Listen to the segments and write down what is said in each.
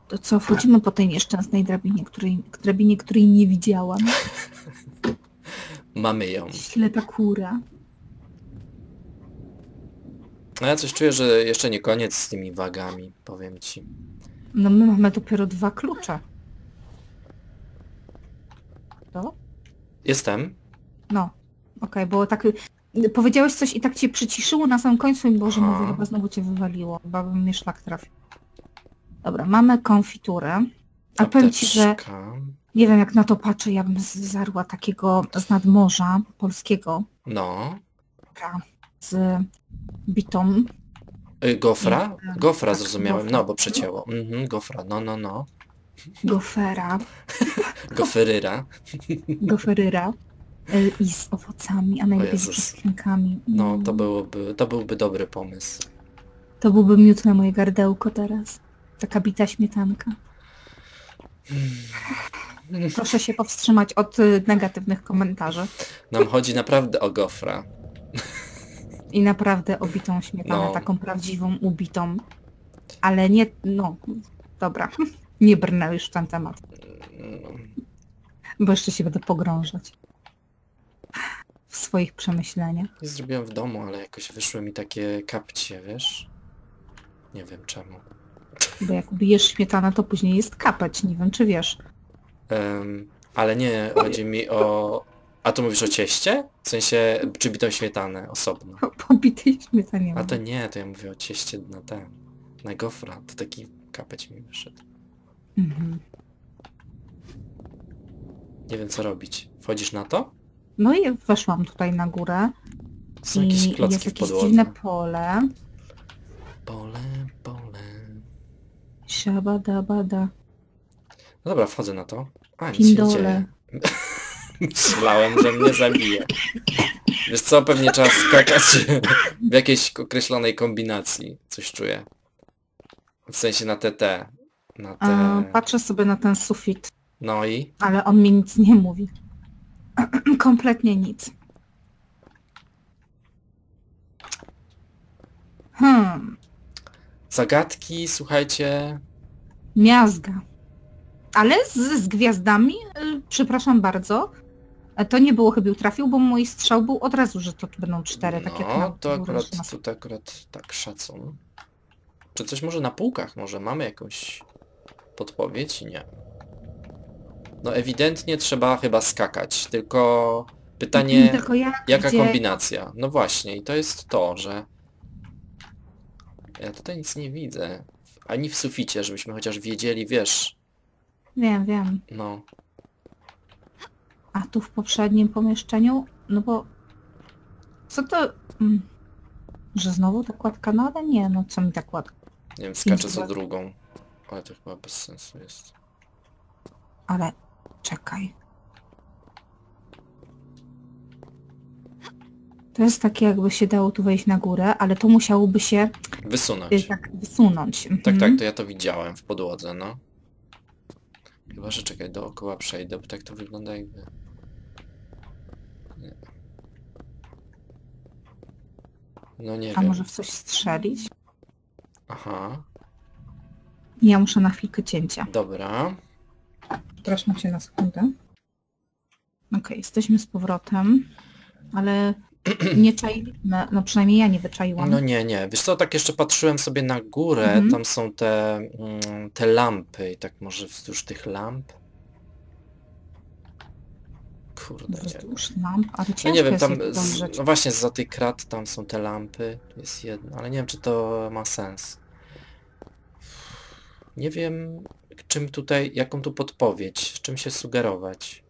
To co, wchodzimy po tej nieszczęsnej drabinie, której nie widziałam. Mamy ją. Ślepa kura. No ja coś czuję, że jeszcze nie koniec z tymi wagami, powiem ci. No my mamy dopiero 2 klucze. To? Jestem. No. Okej, bo tak... Powiedziałeś coś i tak cię przyciszyło na samym końcu i Boże, mówię, chyba znowu cię wywaliło. Chyba bym mnie szlak trafił. Dobra, mamy konfiturę. A powiem ci, że nie wiem jak na to patrzę, ja bym zarła takiego z nadmorza polskiego. No. Z bitą. Gofra? Gofra zrozumiałem, no bo przecięło. Gofra, no. Gofera. Goferyra. Goferyra. I z owocami, a najlepiej z czosnkami. No, to byłby dobry pomysł. To byłby miód na moje gardełko teraz. Taka bita śmietanka. Proszę się powstrzymać od negatywnych komentarzy. Nam chodzi naprawdę o gofra. I naprawdę obitą śmietanę, No. taką prawdziwą, ubitą. Ale nie, no, dobra. Nie brnę już w ten temat. Bo jeszcze się będę pogrążać w swoich przemyśleniach. Nie zrobiłem w domu, ale jakoś wyszły mi takie kapcie, wiesz? Nie wiem czemu. Bo jak bijesz śmietanę, to później jest kapeć, nie wiem czy wiesz. Ale nie, chodzi mi o... A tu mówisz o cieście? W sensie, czy bitą śmietanę osobno? Po bitej śmietanie. A to nie, to ja mówię o cieście na gofra. To taki kapeć mi wyszedł. Nie wiem co robić. Wchodzisz na to? No i weszłam tutaj na górę. Są jakieś klocki jest w jakieś podłodze. dziwne pole. Pole. Siabadabada. No dobra, wchodzę na to. A, nic się nie Pindole. dzieje. Myślałem, że mnie zabije. Wiesz co, pewnie trzeba skakać w jakiejś określonej kombinacji. Coś czuję. W sensie na te. Patrzę sobie na ten sufit, No i? ale on mi nic nie mówi. Kompletnie nic. Zagadki, słuchajcie... Miazga. Ale z gwiazdami, przepraszam bardzo, to nie było chybił trafił, bo mój strzał był od razu, że to będą 4 takie No, to akurat tak szacun. Czy coś może na półkach? Może mamy jakąś podpowiedź? Nie. No ewidentnie trzeba chyba skakać, tylko pytanie, tylko jaka gdzie... kombinacja? No właśnie, i to jest to, że ja tutaj nic nie widzę. Ani w suficie, żebyśmy chociaż wiedzieli, wiesz. Wiem. No. A tu w poprzednim pomieszczeniu, no bo... Co to... Że znowu ta kładka? No ale nie, no co mi ta kładka? Nie wiem, skaczę za drugą. Ale to chyba bez sensu jest. Ale... Czekaj. To jest takie jakby się dało tu wejść na górę, ale to musiałoby się... Wysunąć. Tak, wysunąć. Tak, to ja to widziałem w podłodze, no. Chyba, że czekaj, dookoła przejdę, bo tak to wygląda jakby... Nie. No nie wiem. A może w coś strzelić? Aha. Ja muszę na chwilkę cięcia. Dobra. Proszę cię na sekundę. Okej, jesteśmy z powrotem, ale nie czailiśmy, no przynajmniej ja nie wyczaiłam. No nie. Wiesz co, tak jeszcze patrzyłem sobie na górę, tam są te lampy i tak może wzdłuż tych lamp. Kurde, Wzdłuż lamp, ale ciężko no nie wiem, jest tam, je no właśnie za tych krat tam są te lampy, tu jest jedna, ale nie wiem czy to ma sens. Nie wiem czym tutaj, jaką tu podpowiedź, czym się sugerować.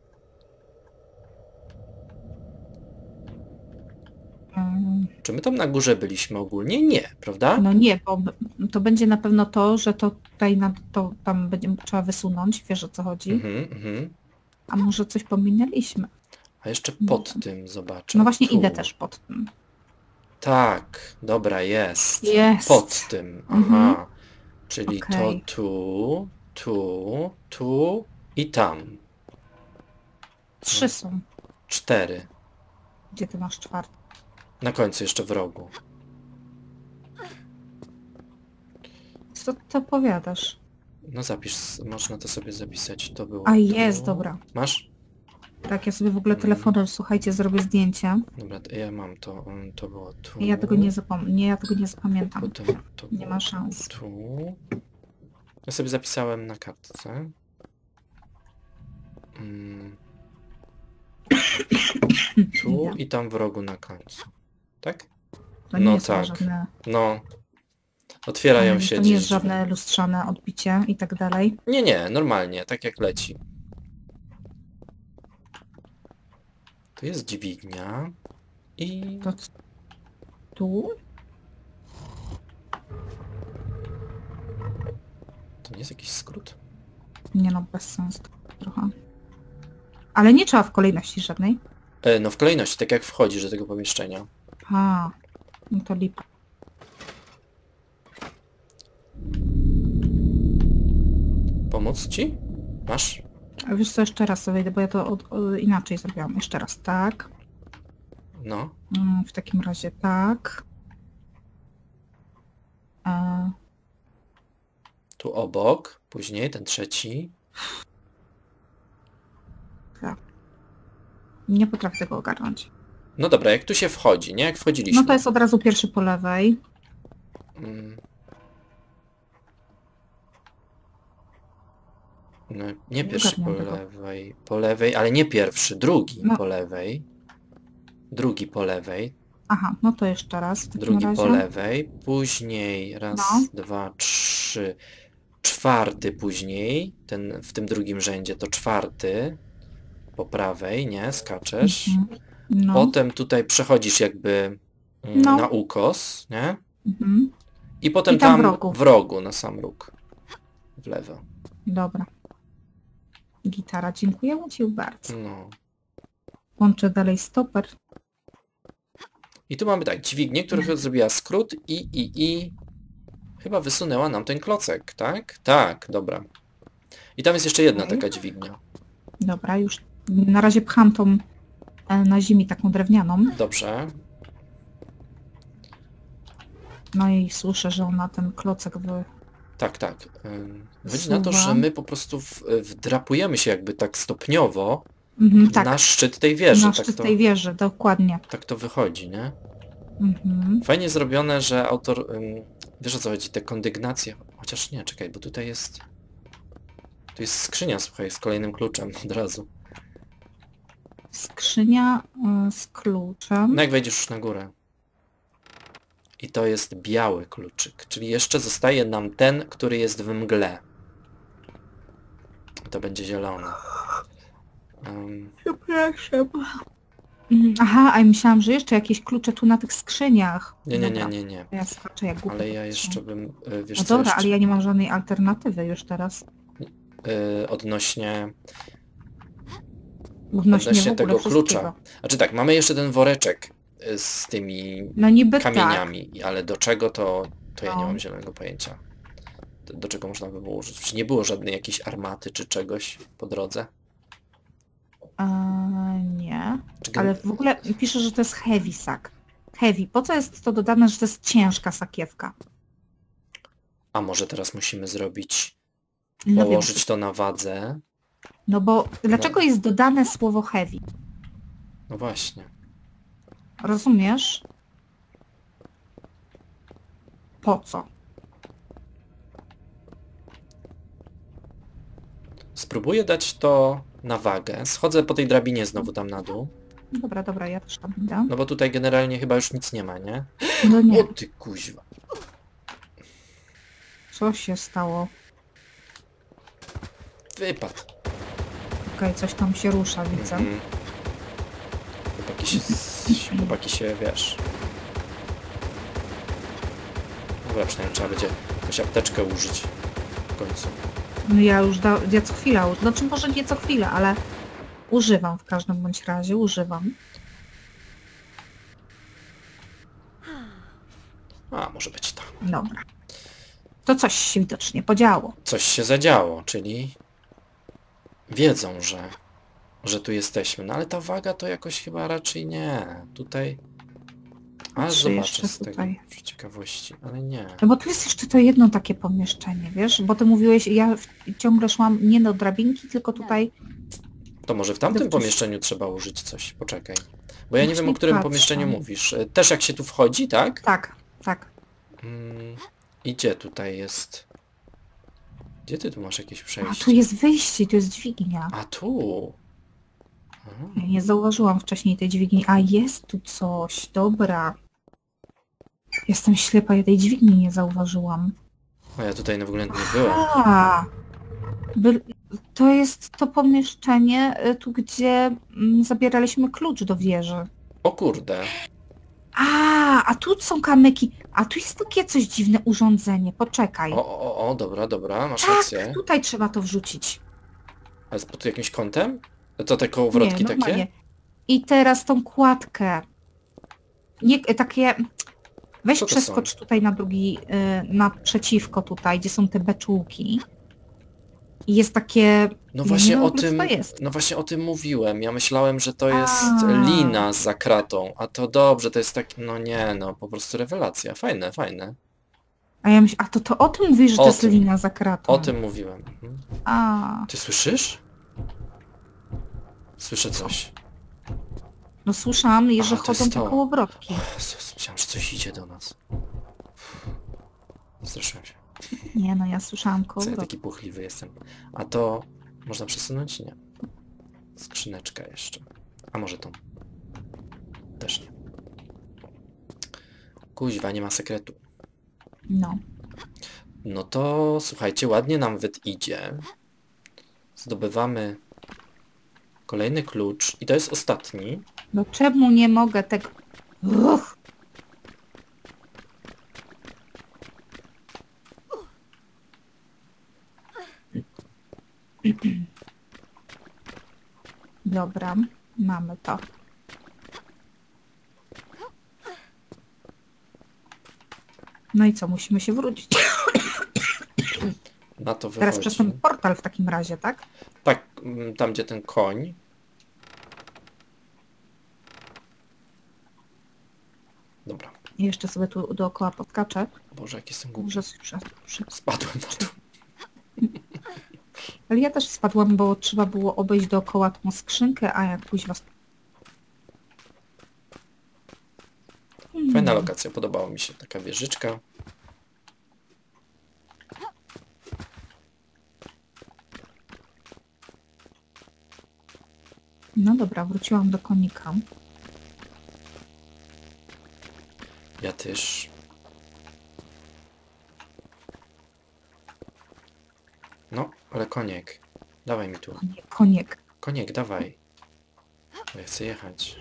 Czy my tam na górze byliśmy ogólnie? Nie, prawda? No nie, bo to będzie na pewno to, że to tutaj to tam będzie trzeba wysunąć, wiesz o co chodzi. A może coś pominęliśmy? A jeszcze pod tym zobaczę. No właśnie tu. idę też pod tym. Tak, dobra, jest. Jest. Pod tym, aha. Czyli Okej. to tu i tam. 3 są. 4. Gdzie ty masz 4? Na końcu jeszcze w rogu. Co ty opowiadasz? No zapisz, można to sobie zapisać. To było A jest, dobra. Masz? Tak, ja sobie w ogóle telefonem, słuchajcie, zrobię zdjęcie. Dobra, ja mam to. To było tu. Ja tego nie zapomnę. Nie, ja tego nie zapamiętam. Potem to Nie było ma szans. tu. Ja sobie zapisałem na kartce. Tu i tam w rogu na końcu. Tak? To nie No jest tak. żadne... No. Otwierają się To nie jest gdzieś drzwi. żadne lustrzane odbicie i tak dalej. Nie, nie, normalnie, tak jak leci. Tu jest dźwignia. I... To tu? To nie jest jakiś skrót? Nie no, bez sensu trochę. Ale nie trzeba w kolejności żadnej. No w kolejności, tak jak wchodzisz do tego pomieszczenia. A, no to lipa. Pomóc ci? Masz? A wiesz co, jeszcze raz sobie wejdę, bo ja to inaczej zrobiłam. Jeszcze raz, tak. No. W takim razie tak. Tu obok, później ten trzeci. Tak. Nie potrafię tego ogarnąć. No dobra, jak tu się wchodzi, nie? Jak wchodziliśmy. No to jest od razu pierwszy po lewej. No, nie pierwszy po ogarniam tego. lewej. Po lewej, ale nie pierwszy, drugi No. po lewej. Drugi po lewej. Aha, no to jeszcze raz w takim Drugi razie. po lewej. Później raz, No. dwa, trzy. Czwarty później. Ten w tym drugim rzędzie to czwarty. Po prawej, nie? Skaczesz. No. Potem tutaj przechodzisz jakby No. na ukos, nie? Mhm. I potem I tam tam w rogu, na sam róg. W lewo. Dobra. Gitara, dziękuję ci bardzo. No. Łączę dalej stoper. I tu mamy tak, dźwignię, która zrobiła skrót i chyba wysunęła nam ten klocek, tak? Tak, dobra. I tam jest jeszcze jedna Okej. taka dźwignia. Dobra, już na razie pcham tą na ziemi taką drewnianą. Dobrze. No i słyszę, że ona ten klocek Tak, tak. Wychodzi na to, Suwa. że my po prostu wdrapujemy się jakby tak stopniowo tak, na szczyt tej wieży. na Tak szczyt to, tej wieży, dokładnie. tak to wychodzi, nie? Mhm. Fajnie zrobione, że autor... wiesz o co chodzi, te kondygnacje... Chociaż nie, czekaj, bo tutaj jest... Tu jest skrzynia, słuchaj, z kolejnym kluczem od razu. Skrzynia z kluczem. No jak wejdziesz już na górę. I to jest biały kluczyk, czyli jeszcze zostaje nam ten, który jest w mgle. To będzie zielony. Przepraszam. Aha, a ja myślałam, że jeszcze jakieś klucze tu na tych skrzyniach. Nie, nie, nie, Dobra, nie, nie. ja skaczę jak głupia. Ale ja jeszcze bym, wiesz No co, dobra, jeszcze, ale ja nie mam żadnej alternatywy już teraz. odnośnie Odnośnie w ogóle tego wszystkiego. klucza. Znaczy tak, mamy jeszcze ten woreczek z tymi No niby kamieniami, ale do czego to ja nie No. mam zielonego pojęcia. Do czego można by było użyć? Przecież nie było żadnej jakiejś armaty czy czegoś po drodze. tak. Nie. Czy Ale w ogóle pisze, że to jest heavy sack. Heavy. Po co jest to dodane, że to jest ciężka sakiewka? A może teraz musimy zrobić, No wiem. położyć to na wadze? No bo dlaczego jest dodane słowo heavy? No właśnie. Rozumiesz? Po co? Spróbuję dać to na wagę. Schodzę po tej drabinie znowu tam na dół. Dobra, dobra, ja też tam idę. No bo tutaj generalnie chyba już nic nie ma, nie? No O nie, ty kuźwa. co się stało? Wypadł. Okej, coś tam się rusza, widzę. Mhm. Chłopaki się, wiesz... Dobra, przynajmniej trzeba będzie jakąś apteczkę użyć w końcu. No ja co chwilę, znaczy może nie co chwilę, ale używam w każdym bądź razie, używam. A, może być to. Dobra. To coś się widocznie podziało. Coś się zadziało, czyli wiedzą, że tu jesteśmy. No ale ta waga to jakoś chyba raczej nie. Tutaj A Patrzę zobaczę jeszcze z tego tutaj. z ciekawości, ale nie. No bo tu jest jeszcze to jedno takie pomieszczenie, wiesz? Bo ty mówiłeś, ja ciągle szłam nie do drabinki, tylko tutaj... To może w tamtym wcześ- pomieszczeniu trzeba użyć coś, poczekaj. Bo ja nie wiem, o Właśnie którym patrzę. pomieszczeniu mówisz. Też jak się tu wchodzi, tak? Tak, tak. I gdzie tutaj jest? Gdzie ty tu masz jakieś A przejście? tu jest wyjście, tu jest dźwignia. A tu! A, Ja nie zauważyłam wcześniej tej dźwigni. A jest tu coś, dobra. Jestem ślepa, ja tej dźwigni nie zauważyłam. a ja tutaj w ogóle nie byłem. A, to jest to pomieszczenie, tu gdzie zabieraliśmy klucz do wieży. O kurde. A tu są kamyki. A tu jest takie coś dziwne urządzenie. Poczekaj. O, dobra, masz Tak, rację. tutaj trzeba to wrzucić. A jest pod jakimś kątem? To te kołowrotki Nie, normalnie. takie? I teraz tą kładkę. Nie, takie... Weź Co to przeskocz są? tutaj na drugi, naprzeciwko tutaj, gdzie są te beczułki. I jest takie... No ja właśnie nie wiem w o ogóle, co tym, to jest. no właśnie o tym mówiłem. Ja myślałem, że to jest A. lina za kratą, a to dobrze, to jest tak, no nie, no po prostu rewelacja. Fajne, fajne. A ja myślę, a to o tym mówisz, że O to jest tym. lina za kratą. O tym mówiłem. Mhm. A, Ty słyszysz? Słyszę coś. no słyszałam, że A, to chodzą jest te to. kołowrotki. Jezus, myślałem, że coś idzie do nas. Straszyłem się. Nie no, ja słyszałam Co ja kołowrotki. taki puchliwy jestem. A to można przesunąć? Nie. Skrzyneczka jeszcze. A może tą? Też nie. Kuźwa, nie ma sekretu. No. No to słuchajcie, ładnie nam idzie. Zdobywamy kolejny klucz i to jest ostatni. No czemu nie mogę tego... Uch. Dobra, mamy to. No i co, musimy się wrócić. Na to Teraz przez wychodzi. ten portal w takim razie, tak? Tak, tam gdzie ten koń. Dobra. I jeszcze sobie tu dookoła podkaczę. Boże, jak jestem głupi. Może Spadłem na to. Ale ja też spadłam, bo trzeba było obejść dookoła tą skrzynkę, a jak kuźwa... Fajna lokacja, podobała mi się taka wieżyczka. No dobra, wróciłam do konika. Ja też. No, ale koniek. Dawaj mi tu. Koniek. Koniek, dawaj. Bo ja chcę jechać.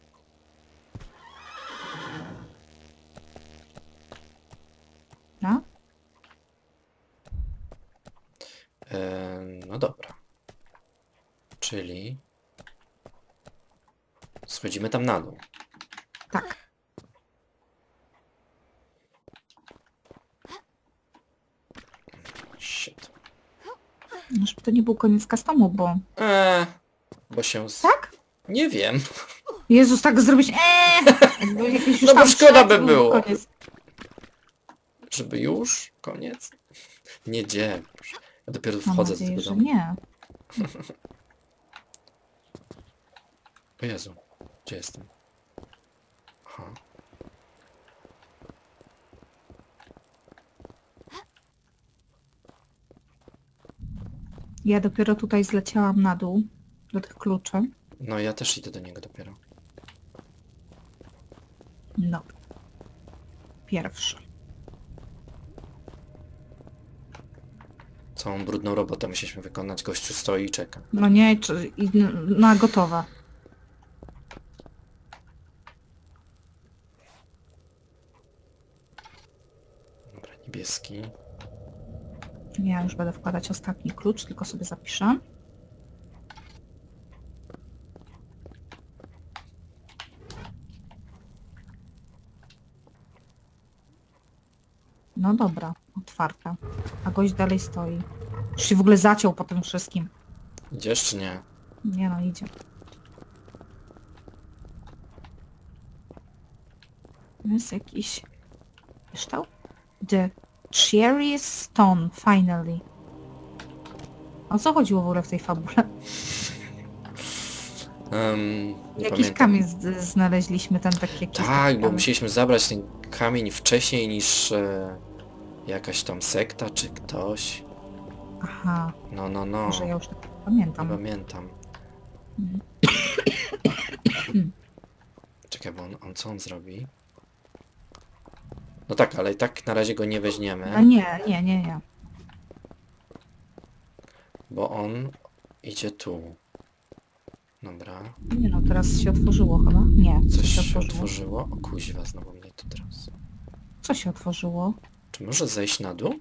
No? No dobra. Czyli... Schodzimy tam na dół. Tak. Shit. No, żeby to nie był koniec customu, bo... Bo się... Tak? Nie wiem. Jezus, tak zrobić... Jakby jakieś już No bo tam szkoda by szlak, było. koniec. Żeby już? Koniec? Nie dzieje. Ja dopiero Mam wchodzę do nadzieję, tego że domu. nie. O Jezu. Gdzie jestem? Aha. Ja dopiero tutaj zleciałam na dół do tych kluczy. No ja też idę do niego dopiero. No. Pierwszy. Całą brudną robotę musieliśmy wykonać. Gościu stoi i czeka. No nie, na gotowe. Dobra, niebieski. Ja już będę wkładać ostatni klucz, tylko sobie zapiszę. No dobra, otwarte. A gość dalej stoi. Już się w ogóle zaciął po tym wszystkim. Idziesz czy nie? Nie no, idzie. Jest jakiś... Kryształ? The Cherry Stone, finally. O co chodziło w ogóle w tej fabule? Nie Jakiś pamiętam. kamień znaleźliśmy, ten taki jakiś... Tak, taki bo kamień. musieliśmy zabrać ten kamień wcześniej niż jakaś tam sekta czy ktoś. Aha, No. może ja już tak Nie pamiętam. pamiętam. Czekaj, bo on co on zrobi? No tak, ale i tak na razie go nie A weźmiemy, nie. bo on idzie tu. Dobra. Nie no, teraz się otworzyło chyba. Nie, Coś się się otworzyło. otworzyło. O kuźwa, znowu mnie to teraz. Co się otworzyło? Czy może zejść na dół?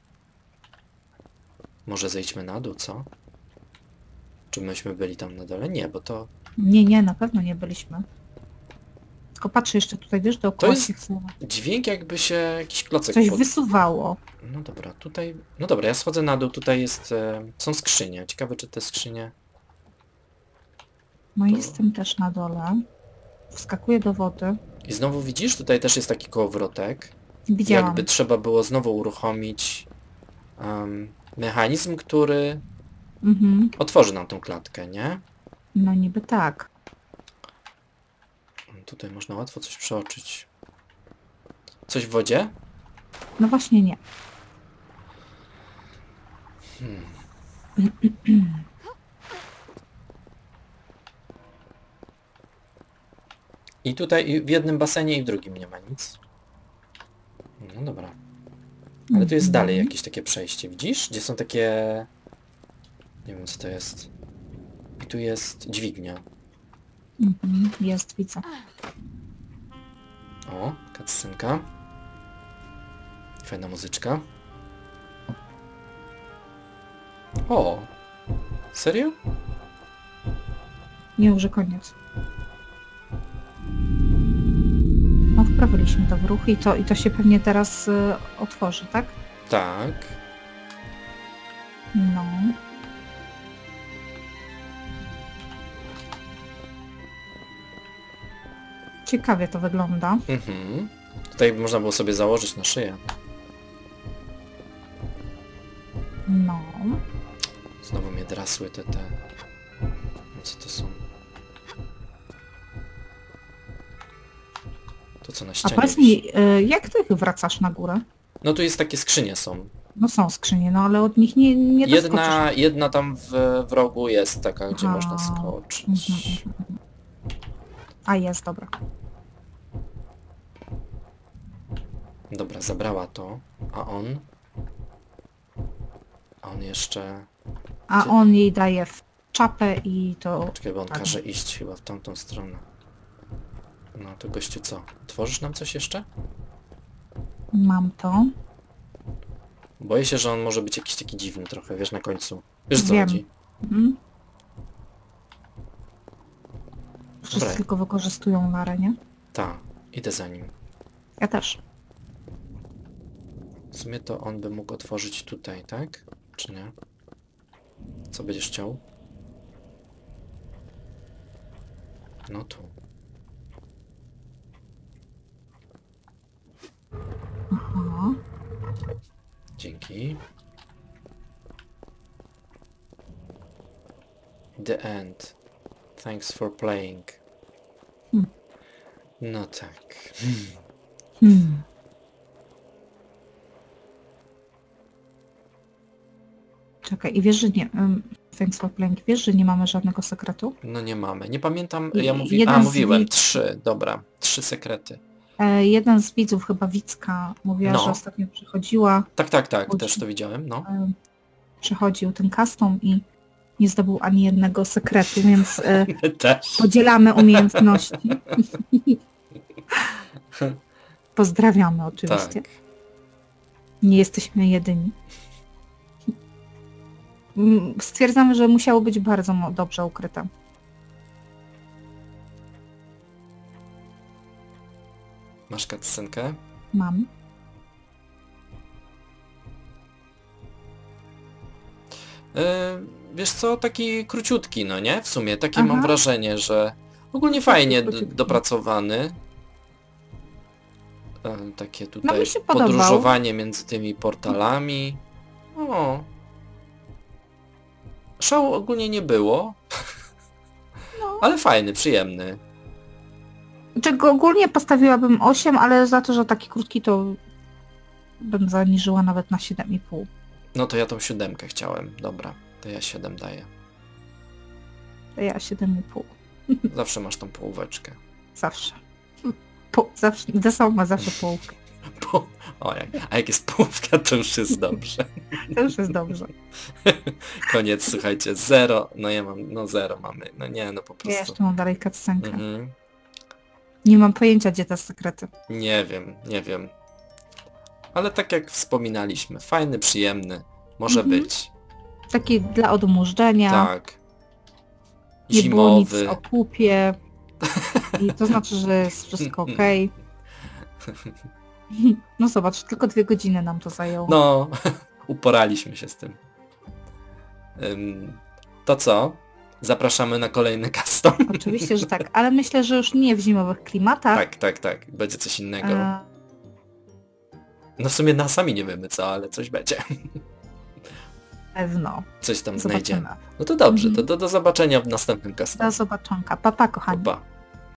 Może zejdźmy na dół, co? Czy myśmy byli tam na dole? Nie, bo to... Nie, na pewno nie byliśmy. Tylko patrzę jeszcze tutaj, wiesz, dookoła jest się chce... Dźwięk jakby się jakiś klocek Coś wysuwało. No dobra, tutaj... No dobra, ja schodzę na dół, tutaj jest... Są skrzynie. Ciekawe, czy te skrzynie... No To- jestem też na dole. Wskakuję do wody. I znowu widzisz, tutaj też jest taki kołowrotek. Widziałam. Jakby trzeba było znowu uruchomić mechanizm, który Mhm. otworzy nam tą klatkę, nie? No niby tak. Tutaj można łatwo coś przeoczyć. Coś w wodzie? No właśnie nie. I tutaj w jednym basenie i w drugim nie ma nic. No dobra. Ale tu jest dalej jakieś takie przejście, widzisz? Gdzie są takie... Nie wiem co to jest. I tu jest dźwignia. Mhm. Jest, widzę. O, cutscenka. Fajna muzyczka. O! Serio? Nie, już koniec. No wprawiliśmy to w ruch i to się pewnie teraz otworzy, tak? Tak. No. Ciekawie to wygląda. Mhm. Tutaj można było sobie założyć na szyję. No. Znowu mnie drasły te... No co to są? To co na A ścianie powiedz wisi? mi, jak ty wracasz na górę? No tu jest takie skrzynie są. No są skrzynie, no ale od nich nie doskoczysz. Jedna tam w rogu jest taka, gdzie Aha. można skoczyć. Mhm. A jest, dobra. Dobra, zabrała to. A on? A on jeszcze... A on jej daje w czapę i to... Czekaj, bo on tak. każe iść chyba w tamtą stronę. No to gościu co? Tworzysz nam coś jeszcze? Mam to. Boję się, że on może być jakiś taki dziwny trochę, wiesz, na końcu. Wiesz co Wiem. chodzi? Mhm. Wszyscy Dobra. tylko wykorzystują Larę, nie? Ta, idę za nim. Ja też. W sumie to on by mógł otworzyć tutaj, tak? Czy nie? Co będziesz chciał? No tu. Aha. Dzięki. The end. Thanks for playing. No tak. Hmm. Czekaj, i wiesz, że nie... thanks for playing. Wiesz, że nie mamy żadnego sekretu? No nie mamy. Nie pamiętam, I- ja jeden z mówiłem. nich- 3, dobra. 3 sekrety. Jeden z widzów, chyba Wicka, mówiła, No. że ostatnio przychodziła, Tak, Chodź. też to widziałem, no. przechodził ten custom i nie zdobył ani jednego sekretu, więc Też. podzielamy umiejętności. Pozdrawiamy oczywiście. Tak. Nie jesteśmy jedyni. Stwierdzamy, że musiało być bardzo dobrze ukryte. Masz cutscenkę? Mam. Wiesz co, taki króciutki, no nie? W sumie, takie Aha. mam wrażenie, że ogólnie fajnie króciutki. dopracowany. takie No tutaj mi się podobał. podróżowanie między tymi portalami. O. Szału ogólnie nie było. No. Ale fajny, przyjemny. Czego ogólnie postawiłabym 8, ale za to, że taki krótki, to bym zaniżyła nawet na 7,5. No to ja tą 7 chciałem. Dobra, to ja 7 daję. To ja 7,5. Zawsze masz tą połóweczkę. Zawsze. Zawsze. Desał ma zawsze połówkę. A jak jest połówka, to już jest dobrze. To już jest dobrze. Koniec, słuchajcie, 0. No ja mam, no 0 mamy. No nie, no po Ja prostu. jeszcze mam dalej cutscenkę. Mhm. Nie mam pojęcia, gdzie te sekrety. Nie wiem, nie wiem. Ale tak jak wspominaliśmy, fajny, przyjemny. Może być. Taki dla odmurzenia. Tak. Nie było nic Zimowy. o kupie. I to znaczy, że jest wszystko okej. No zobacz, tylko 2 godziny nam to zajęło. No, uporaliśmy się z tym. To co? Zapraszamy na kolejny custom. Oczywiście, że tak, ale myślę, że już nie w zimowych klimatach. Tak. Będzie coś innego. E, No w sumie sami nie wiemy co, ale coś będzie. Pewno. Coś tam Zobaczymy. znajdziemy. No to dobrze, to do zobaczenia w następnym custom. Do zobaczonka. Pa, kochani. Pa.